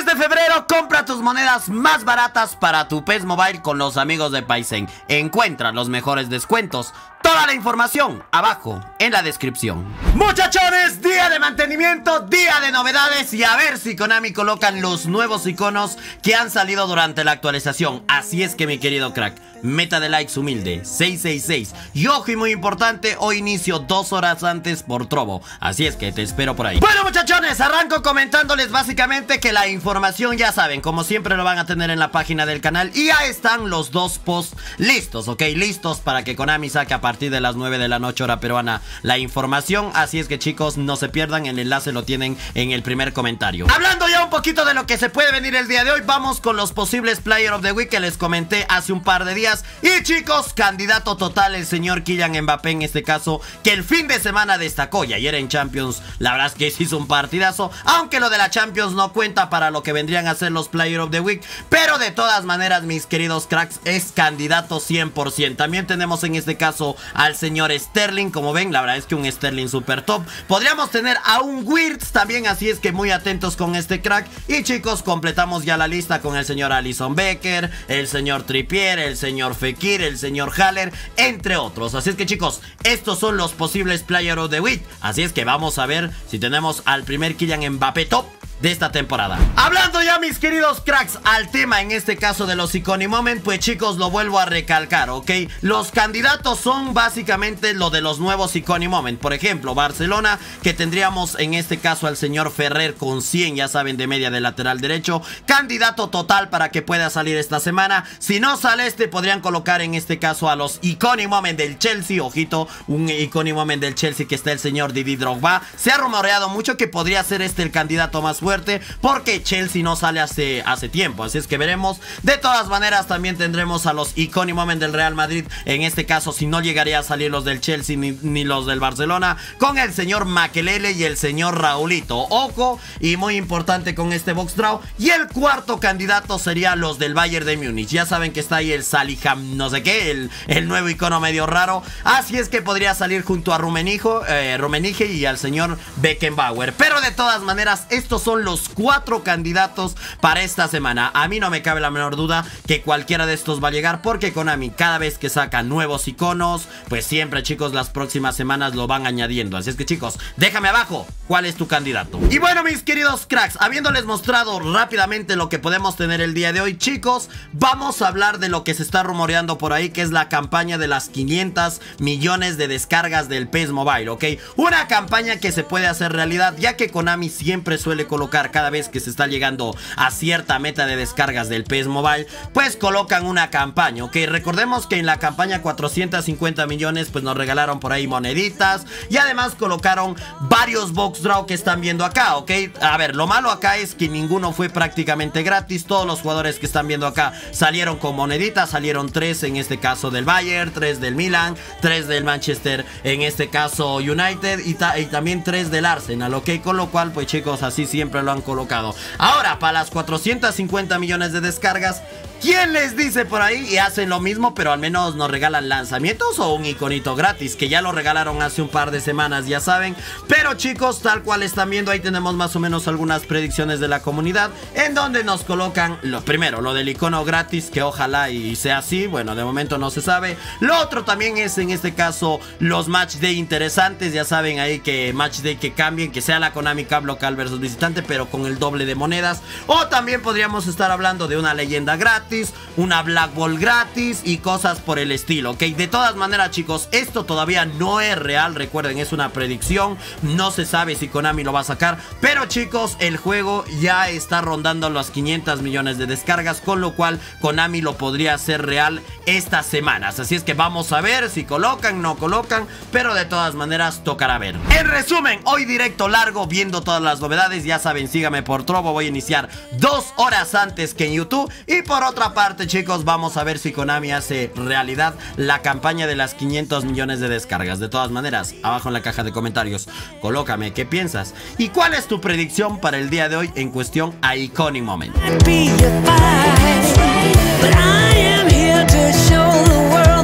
de febrero, compra tus monedas más baratas para tu PES Mobile con los amigos de Paisen. Encuentra los mejores descuentos. Toda la información abajo en la descripción. Muchachones, día de mantenimiento, día de novedades y a ver si Konami colocan los nuevos iconos que han salido durante la actualización. Así es que mi querido crack, meta de likes humilde 666. Y ojo, y muy importante, hoy inicio 2 horas antes por Trovo, así es que te espero por ahí. Bueno, muchachones, arranco comentándoles básicamente que la información, ya saben, como siempre lo van a tener en la página del canal. Y ya están los 2 posts listos, ok, listos para que Konami saque a partir de las 9 de la noche hora peruana la información. Así es que chicos, no se pierdan, el enlace lo tienen en el primer comentario. Hablando ya un poquito de lo que se puede venir el día de hoy, vamos con los posibles Player of the Week que les comenté hace un par de días. Y chicos, candidato total el señor Kylian Mbappé en este caso, que el fin de semana destacó y ayer en Champions la verdad es que se hizo un partidazo, aunque lo de la Champions no cuenta para lo que vendrían a ser los Player of the Week, pero de todas maneras mis queridos cracks, es candidato 100%. También tenemos en este caso al señor Sterling, como ven, la verdad es que un Sterling super top. Podríamos tener a un Wirtz también, así es que muy atentos con este crack. Y chicos, completamos ya la lista con el señor Alisson Becker, el señor Trippier, el señor Fekir, el señor Haller, entre otros. Así es que chicos, estos son los posibles Player of the Week. Así es que vamos a ver si tenemos al primer Kylian Mbappé top de esta temporada. Hablando ya mis queridos cracks al tema en este caso de los Iconic Moment, pues chicos lo vuelvo a recalcar, ok. Los candidatos son básicamente lo de los nuevos Iconic Moment. Por ejemplo, Barcelona, que tendríamos en este caso al señor Ferrer con 100, ya saben, de media de lateral derecho. Candidato total para que pueda salir esta semana. Si no sale este, podrían colocar en este caso a los Iconic Moment del Chelsea. Ojito, un Iconic Moment del Chelsea que está el señor Didier Drogba. Se ha rumoreado mucho que podría ser este el candidato más fuerte, porque Chelsea no sale hace tiempo, así es que veremos. De todas maneras también tendremos a los Iconic Moment del Real Madrid, en este caso si no llegaría a salir los del Chelsea ni los del Barcelona, con el señor Makelele y el señor Raulito. Ojo, y muy importante con este box draw. Y el cuarto candidato sería los del Bayern de Múnich. Ya saben que está ahí el Saliham no sé qué, el nuevo icono medio raro, así es que podría salir junto a Rummenigge y al señor Beckenbauer. Pero de todas maneras, estos son los 4 candidatos para esta semana. A mí no me cabe la menor duda que cualquiera de estos va a llegar, porque Konami cada vez que saca nuevos iconos, pues siempre chicos las próximas semanas lo van añadiendo. Así es que chicos, déjame abajo cuál es tu candidato. Y bueno mis queridos cracks, habiéndoles mostrado rápidamente lo que podemos tener el día de hoy, chicos, vamos a hablar de lo que se está rumoreando por ahí, que es la campaña de las 500 millones de descargas del PES Mobile, ok. Una campaña que se puede hacer realidad, ya que Konami siempre suele colocar cada vez que se está llegando a cierta meta de descargas del PES Mobile, pues colocan una campaña, ok. Recordemos que en la campaña 450 millones pues nos regalaron por ahí moneditas y además colocaron varios box draw que están viendo acá, ok. A ver, lo malo acá es que ninguno fue prácticamente gratis. Todos los jugadores que están viendo acá salieron con moneditas, salieron 3 en este caso del Bayern, 3 del Milan, 3 del Manchester en este caso United y también 3 del Arsenal, ok. Con lo cual pues chicos, así siempre lo han colocado. Ahora, para las 450 millones de descargas, ¿quién les dice por ahí? Y hacen lo mismo, pero al menos nos regalan lanzamientos o un iconito gratis, que ya lo regalaron hace un par de semanas, ya saben. Pero chicos, tal cual están viendo, ahí tenemos más o menos algunas predicciones de la comunidad, en donde nos colocan lo primero, lo del icono gratis, que ojalá y sea así. Bueno, de momento no se sabe. Lo otro también es en este caso los match day interesantes, ya saben ahí que match day que cambien, que sea la Konami Cup local versus visitante, pero con el doble de monedas. O también podríamos estar hablando de una leyenda gratis, una Black Ball gratis y cosas por el estilo, ok. De todas maneras chicos, esto todavía no es real, recuerden, es una predicción, no se sabe si Konami lo va a sacar, pero chicos, el juego ya está rondando los 500 millones de descargas, con lo cual Konami lo podría hacer real estas semanas. Así es que vamos a ver si colocan, no colocan, pero de todas maneras tocará ver. En resumen, hoy directo largo viendo todas las novedades, ya saben, síganme por Trovo, voy a iniciar 2 horas antes que en YouTube. Y por otra parte chicos, vamos a ver si Konami hace realidad la campaña de las 500 millones de descargas. De todas maneras, abajo en la caja de comentarios colócame qué piensas y cuál es tu predicción para el día de hoy en cuestión a Iconic Moment.